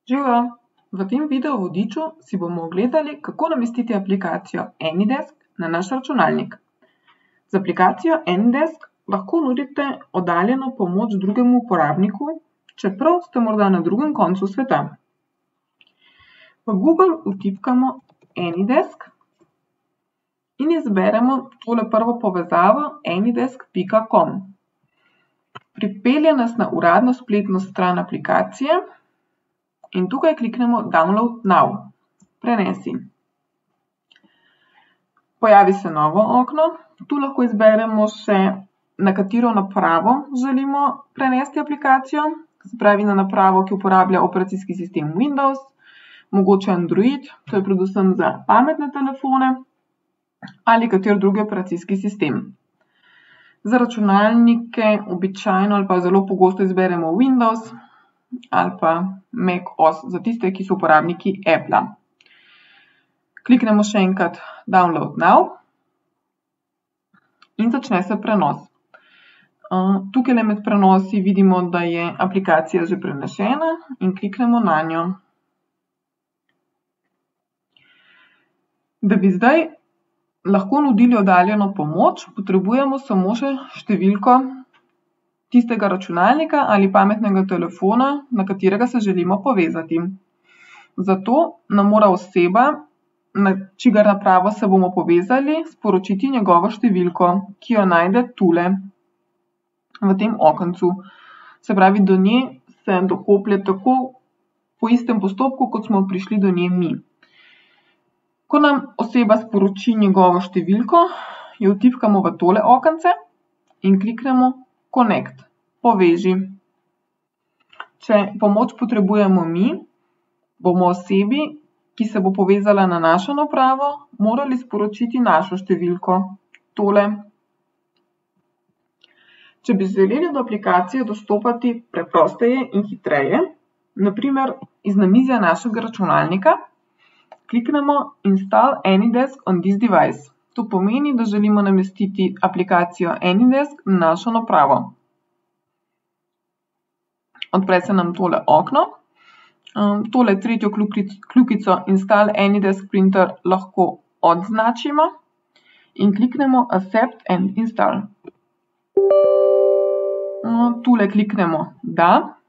Živijo! V tem video vodiču si bomo ogledali, kako namestiti aplikacijo AnyDesk na naš računalnik. Z aplikacijo AnyDesk lahko nudite oddaljeno pomoč drugemu uporabniku, čeprav ste morda na drugem koncu sveta. V Google vtipkamo AnyDesk in izberemo tole prvo povezavo anydesk.com. Pripelje nas na uradno spletno stran aplikacije in tukaj kliknemo Download Now, prenesi. Pojavi se novo okno, tu lahko izberemo še, na katero napravo želimo prenesti aplikacijo, se pravi na napravo, ki uporablja operacijski sistem Windows, mogoče Android, to je predvsem za pametne telefone, ali kater drugi operacijski sistem. Za računalnike običajno ali pa zelo pogosto izberemo Windows ali pa Mac OS za tiste, ki so uporabniki Appla. Kliknemo še enkrat Download Now in začne se prenos. Tukajle med prenosi vidimo, da je aplikacija že prenešena in kliknemo nanjo. Da bi zdaj lahko nudili oddaljeno pomoč, potrebujemo samo še številko tistega računalnika ali pametnega telefona, na katerega se želimo povezati. Zato nam mora oseba, na čigar napravo se bomo povezali, sporočiti njegovo številko, ki jo najde tule, v tem okencu. Se pravi, do nje se dokoplje tako po istem postopku, kot smo prišli do nje mi. Ko nam oseba sporoči njegovo številko, jo vtipkamo v tole okence in kliknemo Connect, poveži. Če pomoč potrebujemo mi, bomo osebi, ki se bo povezala na našo napravo, morali sporočiti našo številko, tole. Če bi želeli do aplikacije dostopati preprosteje in hitreje, na primer iz namizja našega računalnika, kliknemo Install AnyDesk on this device. To pomeni, da želimo namestiti aplikacijo AnyDesk na našo napravo. Odpre se nam tole okno. Tole tretjo kljukico Install AnyDesk Printer lahko odznačimo in kliknemo Accept and Install. Tule kliknemo Da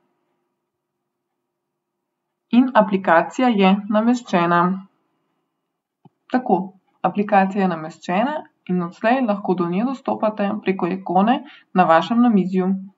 in aplikacija je nameščena. Tako, aplikacija je nameščena in odslej lahko do nje dostopate preko ikone na vašem namizju.